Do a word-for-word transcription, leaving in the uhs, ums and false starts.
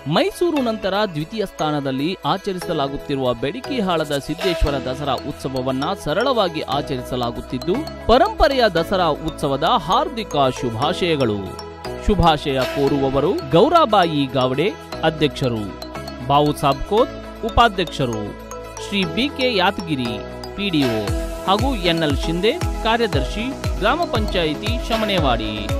ಮೈಸೂರು ನಂತರ ದ್ವಿತೀಯ ಸ್ಥಾನದಲ್ಲಿ ಆಚರಿಸಲಾಗುತ್ತಿರುವ ಬೆಡಿಕಿಹಾಳದ ಸಿದ್ದೇಶ್ವರ ದಸರಾ ಉತ್ಸವವನ್ನ ಸರಳವಾಗಿ ಆಚರಿಸಲಾಗುತ್ತಿದ್ದು, ಪರಂಪರೆಯ ದಸರಾ ಉತ್ಸವದ ಹಾರ್ದಿಕ ಶುಭಾಶಯಗಳು. ಶುಭಾಶಯ ಕೋರುವವರು ಗೌರಾಬಾಯಿ ಗಾವಡೆ ಅಧ್ಯಕ್ಷರು, ಬಾವು ಸಾಬ್ಕೋತ್ ಉಪಾಧ್ಯಕ್ಷರು, ಶ್ರೀ ಬಿಕೆ ಯಾದಗಿರಿ ಪಿಡಿಒ ಹಾಗೂ ಎನ್ಎಲ್ ಶಿಂದೆ ಕಾರ್ಯದರ್ಶಿ, ಗ್ರಾಮ ಪಂಚಾಯಿತಿ ಶಮನೇವಾಡಿ.